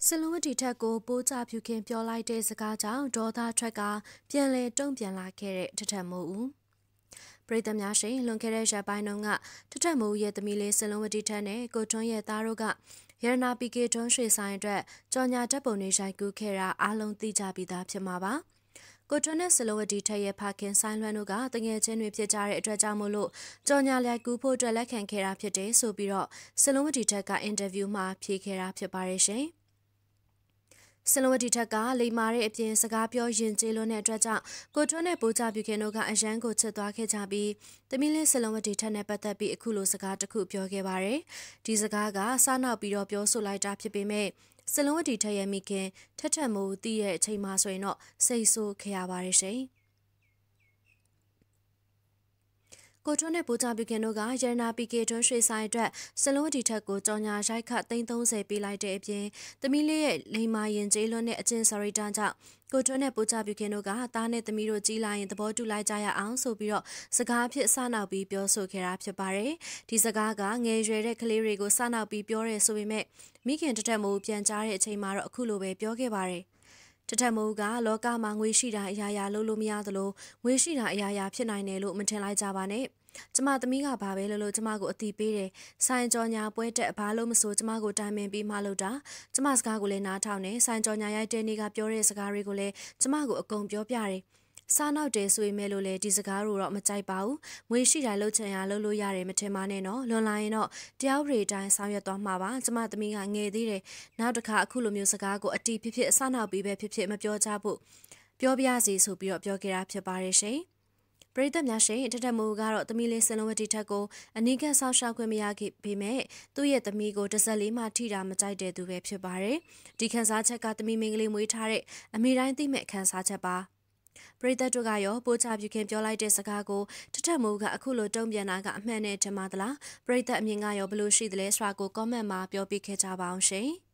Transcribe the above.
စလုံးဝတီထက်ကိုပိုးကြဖြူခင်းပြောလိုက်တဲ့စကားကြောင့်ဒေါသထွက်ကပြန်လဲတုံ့ပြန်လာခဲ့တဲ့ထထမိုးဦးပရိသတ်များရှင်လွန်ခဲ့တဲ့ရက်ပိုင်းတုန်းကထထမိုးရဲ့သမီးလေးစလုံးဝတီထက်နဲ့ကိုထွန်းရဲ့သားတို့ကရတနာပီကေထွန်းရွှေဆိုင်အတွက်ကြော်ညာတပ်ပုံတွေရိုက်ကူးခဲ့တာအားလုံးသိကြပြီးသားဖြစ်မှာပါကိုထွန်းနဲ့စလုံးဝတီထက်ရဲ့ဖခင်ဆိုင်လွမ်းတို့ကတငယ်ချင်းတွေဖြစ်ကြတဲ့အတွက်ကြောင့်မို့လို့ကြော်ညာရိုက်ကူးဖို့အတွက်လက်ခံခဲ့တာဖြစ်တယ်ဆိုပြီးတော့စလုံးဝတီထက်ကအင်တာဗျူးမှာဖြေခဲ့တာဖြစ်ပါတယ်ရှင်စလုံးဝတီထက်ကလိမ္မာတဲ့အပြင်စကားပြောယဉ်ကျေးလွန်းတဲ့အတွက်ကြောင့်ကိုထွန်းနဲ့ပိုးကြပြူခင်တို့ကအရန်ကိုချစ်သွားခဲ့ကြပြီးသမီးလေးစလုံးဝတီထက်နဲ့ပတ်သက်ပြီးအခုလိုစကားတစ်ခုပြောခဲ့ပါတယ်။ဒီစကားကစားနောက်ပြီးတော့ပြောဆိုလိုက်တာဖြစ်ပေမဲ့စလုံးဝတီထက်ရဲ့မိခင်ထက်ထက်မိုးတီးရဲ့အချိန်မှဆိုရင်တော့စိတ်ဆိုးခဲ့ရပါတယ်ရှင်။ကိုထွန်းနဲ့ပိုးကြပြခင်တို့ကရတနာပီကေထွန်းရွှေဆိုင်အတွက်စလုံးဝတီထက်ကိုကြော်ညာရိုက်ခတ်330ပေးလိုက်တဲ့အပြင်သမီးလေးရဲ့လိမ္မာရင်ကျေးလွန်းတဲ့အကျင့်စာရိတ္တကြောင့်ကိုထွန်းနဲ့ပိုးကြပြခင်တို့ကသားနဲ့သမီးတို့ကြီးလာရင်သဘောတူလိုက်ကြရအောင်ဆိုပြီးတော့စကားဖြစ်စနောက်ပြီးပြောဆိုခဲ့တာဖြစ်ပါတယ်။ဒီစကားကငယ်ရွယ်တဲ့ကလေးတွေကိုစနောက်ပြီးပြောရဲဆိုပေမဲ့မိခင်တစ်ထက်မိုးပြန်ကြားတဲ့အချိန်မှာတော့အခုလိုပဲပြောခဲ့ပါတယ်။တထက်မိုးကလောကမှာငွေရှိတာအရာရာလုပ်လို့မရသလိုငွေရှိတာအရာရာဖြစ်နိုင်တယ်လို့မထင်လိုက်ကြပါနဲ့ကျမသမီးကဘာပဲလို့ကျမကိုအတိပေးတယ်ဆိုင်ကြော်ညာပွဲတက်ဘာလို့မဆိုကျမကိုတိုင်ပင်ပြီးမှလို့တာကျမစကားကိုလည်းနားထောင်နေဆိုင်ကြော်ညာရိုက်တဲ့နေ့ကပြောတဲ့စကားတွေကိုလည်းကျမကိုအကုန်ပြောပြတယ်စားနောက်တယ်ဆိုပေမဲ့လို့လေဒီစကားတော့မကြိုက်ပါဘူးငွေရှိတိုင်းလှုပ်ချင်ရလှုပ်လို့ရတယ်မထင်ပါနဲ့နော်လွန်လာရင်တော့တရားဥပဒေတိုင်းဆောင်ရွက်သွားမှာပါကျမသမီးကငယ်သေးတယ်နောက်တစ်ခါအခုလိုမျိုးစကားကိုအတီးဖြစ်ဖြစ်အစနောက်ပြီးပဲဖြစ်ဖြစ်မပြောကြဖို့ပြောပြစီဆိုပြီးတော့ပြောခဲ့တာဖြစ်ပါတယ်ရှင်ပရိသတ်များရှင်ထထမိုးကတော့သမီးလေးစလုံးဝတီထက်ကိုအနီးကပ်ဆောက်ရှောက်ခွင့်မရခဲ့ပေမဲ့သူ့ရဲ့သမီးကိုတစ်ဆက်လေးမှထိတာမကြိုက်တဲ့သူပဲဖြစ်ပါတယ်ဒီခန်းစားချက်ကသမီးမင်းကလေးမွေးထားတဲ့အမိတိုင်းသိမဲ့ခန်းစားချက်ပါပရိသတ်တို့ကရောပိုးချပြူခင်ပြောလိုက်တဲ့စကားကိုထထမိုးကအခုလိုတုံ့ပြန်တာကအမှန်နဲ့ထင်ပါသလားပရိသတ်အမြင်ကရောဘလို့ရှိသလဲဆိုတာကို comment မှာပြောပြခဲ့ကြပါအောင်ရှင်